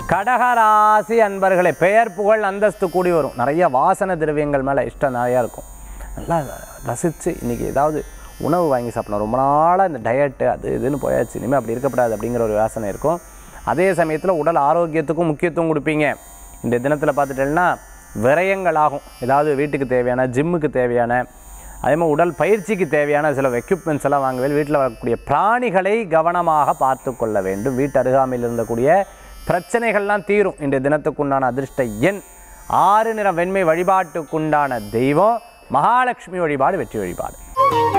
கடகராசி அன்பர்களே, பெயர் புகழ் அந்தஸ்து கூடி வரும். நிறைய வாசனை திரவியங்கள் மேலே இஷ்டம் நிறையா இருக்கும். நல்லா ரசித்து இன்றைக்கி ஏதாவது உணவு வாங்கி சாப்பிடணும். ரொம்ப நாளாக இந்த டயட்டு அது இதுன்னு போயாச்சு, இனிமேல் அப்படி இருக்கப்படாது அப்படிங்கிற ஒரு யோசனை இருக்கும். அதே சமயத்தில் உடல் ஆரோக்கியத்துக்கும் முக்கியத்துவம் கொடுப்பீங்க. இந்த தினத்தில் பார்த்துட்டேன்னா விரயங்கள் ஆகும். ஏதாவது வீட்டுக்கு தேவையான, ஜிம்முக்கு தேவையான, அதே மாதிரி உடல் பயிற்சிக்கு தேவையான சில எக்யூப்மெண்ட்ஸ் எல்லாம் வாங்குவேன். வீட்டில் வரக்கூடிய பிராணிகளை கவனமாக பார்த்து கொள்ள வேண்டும். வீட்டு அருகாமையில் இருந்தக்கூடிய பிரச்சனைகள்லாம் தீரும். இன்றைய தினத்துக்குண்டான அதிர்ஷ்ட எண் 6 நிற வெண்மை. வழிபாட்டுக்குண்டான தெய்வம் மகாலட்சுமி வழிபாடு, வெற்றி வழிபாடு.